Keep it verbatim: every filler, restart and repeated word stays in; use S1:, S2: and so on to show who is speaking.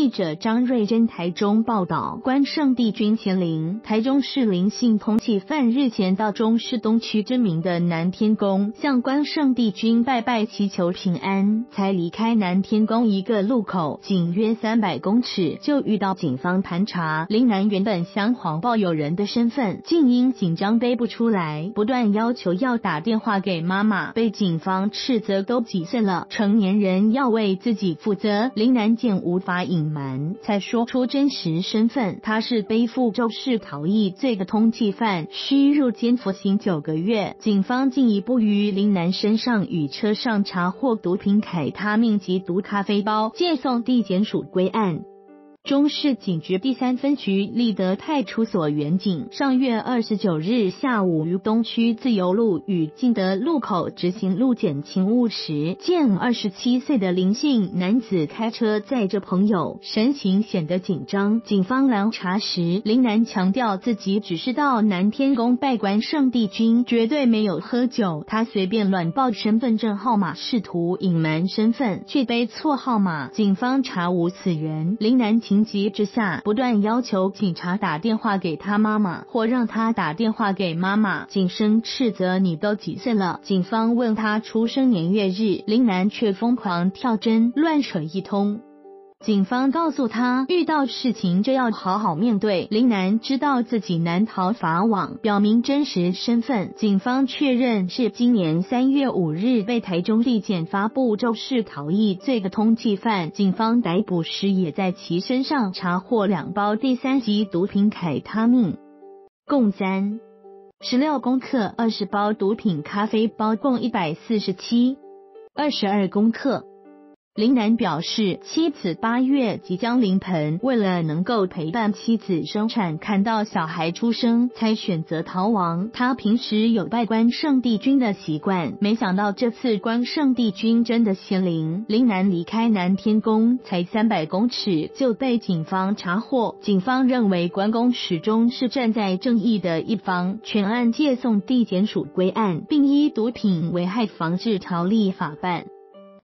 S1: 记者张瑞珍台中报道，关圣帝君乾陵，台中市林姓通缉犯日前到中市东区知名的南天宫，向关圣帝君拜拜祈求平安，才离开南天宫一个路口，仅约三百公尺就遇到警方盘查。林男原本想谎报友人的身份，竟因紧张背不出来，不断要求要打电话给妈妈，被警方斥责都几岁了，成年人要为自己负责。林男见无法隐瞒，才说出真实身份，他是背负肇事逃逸罪的通缉犯，需入监服刑九个月。警方进一步于林男身上与车上查获毒品凯他命及毒咖啡包，借送地检署归案。中市警局第三分局立德派出所员警上月二十九日下午于东区自由路与进德路口执行路检勤务时，见二十七岁的林姓男子开车载着朋友，神情显得紧张。警方拦查时，林男强调自己只是到南天宫拜关圣帝君，绝对没有喝酒。他随便乱报身份证号码，试图隐瞒身份，却背错号码。警方查无此人，林男情急之下，不断要求警察打电话给他妈妈，或让他打电话给妈妈，谨声斥责你都几岁了。警方问他出生年月日，林男却疯狂跳针，乱扯一通。警方告诉他，遇到事情就要好好面对。林男知道自己难逃法网，表明真实身份。警方确认是今年三月五日被台中地检发布肇事逃逸罪的通缉犯。警方逮捕时也在其身上查获两包第三级毒品凯他命，共三十六公克，二十包毒品咖啡包，共一百四十七二十二公克。林男表示，妻子八月即将临盆，为了能够陪伴妻子生产，看到小孩出生，才选择逃亡。他平时有拜关圣帝君的习惯，没想到这次关圣帝君真的显灵。林男离开南天宫才三百公尺就被警方查获，警方认为关公始终是站在正义的一方，全案借送地检署归案，并依毒品危害防治条例法办。